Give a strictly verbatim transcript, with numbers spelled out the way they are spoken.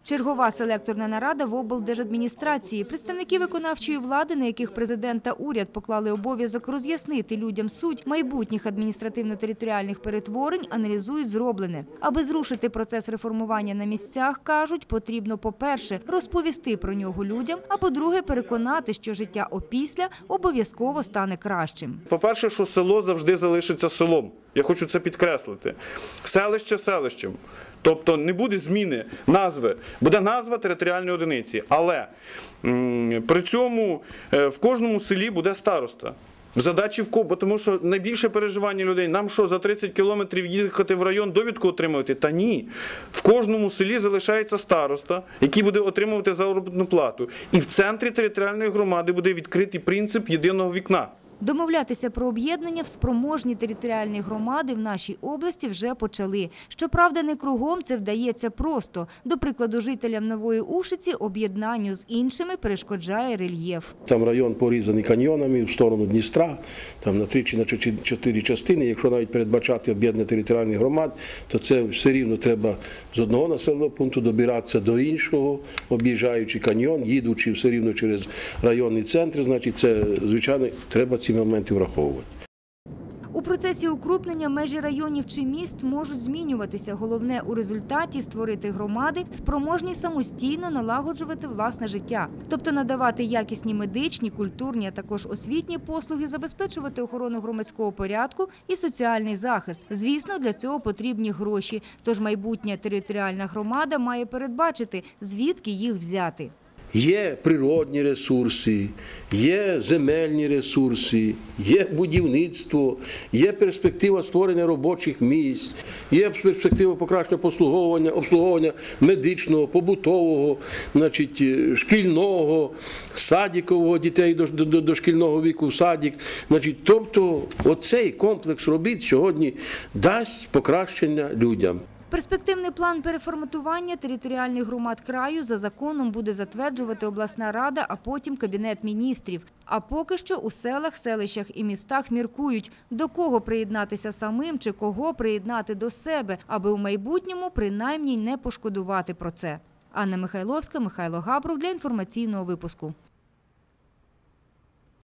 Чергова селекторна нарада в облдержадміністрації. Представники виконавчої влади, на яких президент та уряд поклали обов'язок роз'яснити людям суть майбутніх адміністративно-територіальних перетворень, аналізують зроблене. Аби зрушити процес реформування на місцях, кажуть, потрібно, по-перше, розповісти про нього людям, а по-друге, переконати, що життя опісля обов'язково стане кращим. По-перше, що село завжди залишиться селом. Я хочу це підкреслити. Селище селищем. Тобто не буде зміни назви, буде назва територіальної одиниці. Але м, при цьому е, в кожному селі буде староста. Задачі в кого? Тому що найбільше переживання людей, нам що, за тридцять кілометрів їхати в район, довідку отримувати? Та ні. В кожному селі залишається староста, який буде отримувати заробітну плату. І в центрі територіальної громади буде відкритий принцип єдиного вікна. Домовлятися про об'єднання в спроможні територіальні громади в нашій області вже почали. Щоправда, не кругом це вдається просто. До прикладу, жителям Нової Ушиці об'єднанню з іншими перешкоджає рельєф. Там район порізаний каньйонами в сторону Дністра, там на три чи на чотири частини. Якщо навіть передбачати об'єднання територіальних громад, то це все рівно треба з одного населеного пункту добиратися до іншого, об'їжджаючи каньйон, їдучи все рівно через районний центр. Значить, це, звичайно, треба ці моменти враховувати. У процесі укрупнення межі районів чи міст можуть змінюватися. Головне у результаті створити громади, спроможні самостійно налагоджувати власне життя. Тобто надавати якісні медичні, культурні, а також освітні послуги, забезпечувати охорону громадського порядку і соціальний захист. Звісно, для цього потрібні гроші. Тож майбутня територіальна громада має передбачити, звідки їх взяти. Є природні ресурси, є земельні ресурси, є будівництво, є перспектива створення робочих місць, є перспектива покращення обслуговування, обслуговування медичного, побутового, значить, шкільного, садікового, дітей до, до, до шкільного віку в садік. Значить, тобто оцей комплекс робіт сьогодні дасть покращення людям. Перспективний план переформатування територіальних громад краю за законом буде затверджувати обласна рада, а потім Кабінет міністрів. А поки що у селах, селищах і містах міркують, до кого приєднатися самим чи кого приєднати до себе, аби у майбутньому принаймні не пошкодувати про це. Анна Михайловська, Михайло Габрух для інформаційного випуску.